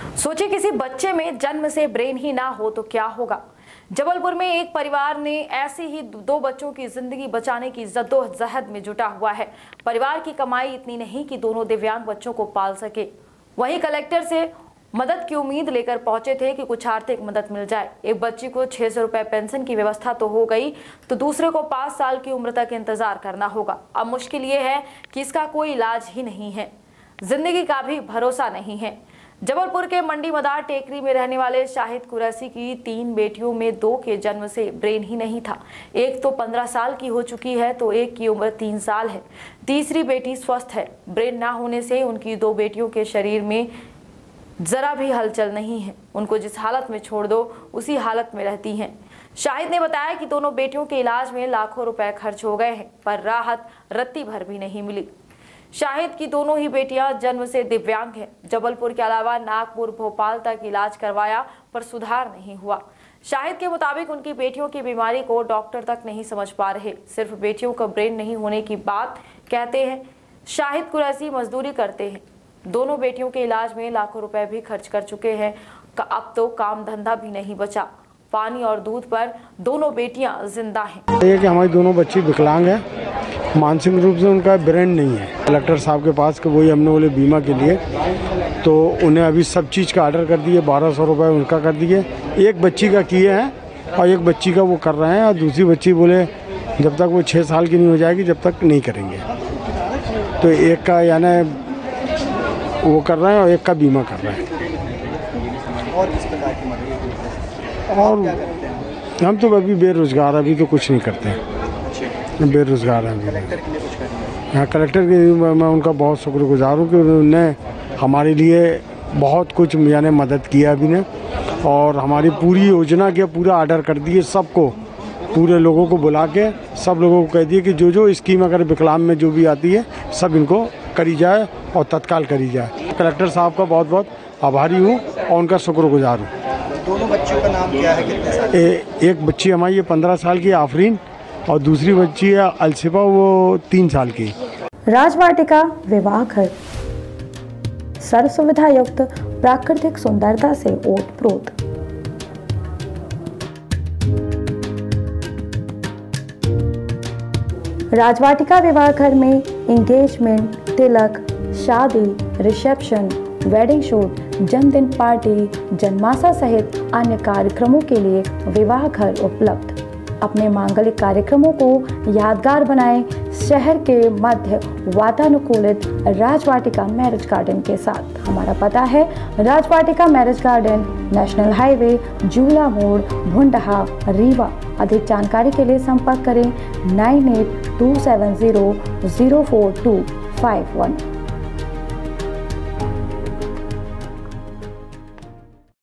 सोचिए किसी बच्चे में जन्म से ब्रेन ही ना हो तो क्या होगा। जबलपुर में एक परिवार ने ऐसे ही 2 बच्चों की जिंदगी बचाने की जद्दोजहद में जुटा हुआ है। परिवार की कमाई इतनी नहीं कि दोनों दिव्यांग बच्चों को पाल सके। वहीं कलेक्टर से मदद की उम्मीद लेकर पहुंचे थे कि कुछ आर्थिक मदद मिल जाए। एक बच्ची को 600 रुपए पेंशन की व्यवस्था तो हो गई, तो दूसरे को 5 साल की उम्र तक इंतजार करना होगा। अब मुश्किल ये है कि इसका कोई इलाज ही नहीं है, जिंदगी का भी भरोसा नहीं है। जबलपुर के मंडी मदार टेकरी में रहने वाले शाहिद कुरैशी की 3 बेटियों में 2 के जन्म से ब्रेन ही नहीं था। एक तो 15 साल की हो चुकी है तो एक की उम्र 3 साल है। तीसरी बेटी स्वस्थ है। ब्रेन ना होने से उनकी 2 बेटियों के शरीर में जरा भी हलचल नहीं है। उनको जिस हालत में छोड़ दो उसी हालत में रहती हैं। शाहिद ने बताया कि दोनों बेटियों के इलाज में लाखों रुपए खर्च हो गए हैं, पर राहत रत्ती भर भी नहीं मिली। शाहिद की दोनों ही बेटियां जन्म से दिव्यांग हैं। जबलपुर के अलावा नागपुर, भोपाल तक इलाज करवाया पर सुधार नहीं हुआ। शाहिद के मुताबिक उनकी बेटियों की बीमारी को डॉक्टर तक नहीं समझ पा रहे। सिर्फ बेटियों का ब्रेन नहीं होने की बात कहते हैं। शाहिद कुरैशी मजदूरी करते हैं। दोनों बेटियों के इलाज में लाखों रुपए भी खर्च कर चुके हैं। अब तो काम धंधा भी नहीं बचा। पानी और दूध पर दोनों बेटियां जिंदा हैं। ये कि हमारी दोनों बच्ची विकलांग है, मानसिक रूप से उनका ब्रेन नहीं है। कलेक्टर साहब के पास वही हमने बोले बीमा के लिए, तो उन्हें अभी सब चीज़ का ऑर्डर कर दिए। 1200 रुपये उनका कर दिए। एक बच्ची का किए हैं और एक बच्ची का वो कर रहे हैं, और दूसरी बच्ची बोले जब तक वो 6 साल की नहीं हो जाएगी जब तक नहीं करेंगे। तो एक का यानी वो कर रहे हैं और एक का बीमा कर रहे हैं। और किस प्रकार की मदद? और हम तो अभी बेरोजगार, अभी तो कुछ नहीं करते हैं, बेरोजगार हैं। कलेक्टर के लिए कुछ करना? हाँ, कलेक्टर के मैं उनका बहुत शुक्रगुजार हूँ कि उन्होंने हमारे लिए बहुत कुछ यानी मदद किया अभी ने, और हमारी पूरी योजना के पूरा ऑर्डर कर दिए। सबको, पूरे लोगों को बुला के सब लोगों को कह दिए कि जो स्कीम अगर विकलांग में जो भी आती है सब इनको करी जाए और तत्काल करी जाए। कलेक्टर साहब का बहुत बहुत आभारी हूँ और उनका शुक्रगुजार हूँ। दोनों बच्चियों का नाम क्या है, कितने साल? एक बच्ची हमारी 15 साल की आफरीन, और दूसरी बच्ची है अलसिफा, वो 3 साल की। राजवाटिका विवाह घर, सर्व सुविधा युक्त प्राकृतिक सुंदरता से ओतप्रोत। राजवाटिका विवाह घर में एंगेजमेंट, तिलक, शादी, रिसेप्शन, वेडिंग शूट, जन्मदिन पार्टी, जन्माशा सहित अन्य कार्यक्रमों के लिए विवाह घर उपलब्ध। अपने मांगलिक कार्यक्रमों को यादगार बनाएं शहर के मध्य वातानुकूलित राजवाटिका मैरिज गार्डन के साथ। हमारा पता है Rajvatika marriage garden, national highway, Jula Mod, Bhundaha, Rewa. अधिक जानकारी के लिए संपर्क करें 9827004251।